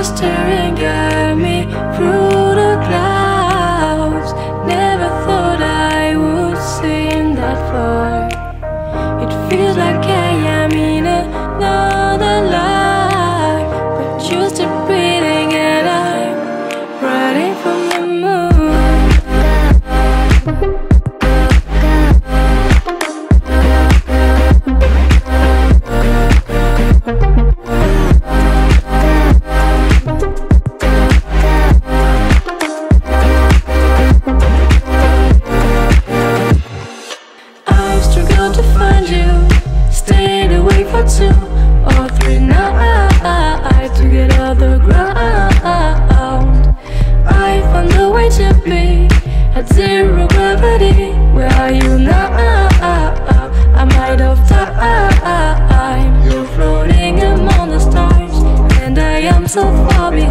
just staring at me through the clouds. Never thought I would sing that far. It feels like I am in another life, but you're still breathing and I'm riding from the moon. To find you, stayed away for 2 or 3 nights to get off the ground. I found a way to be at 0 gravity. Where are you now? I'm out of time. You're floating among the stars, and I am so far behind.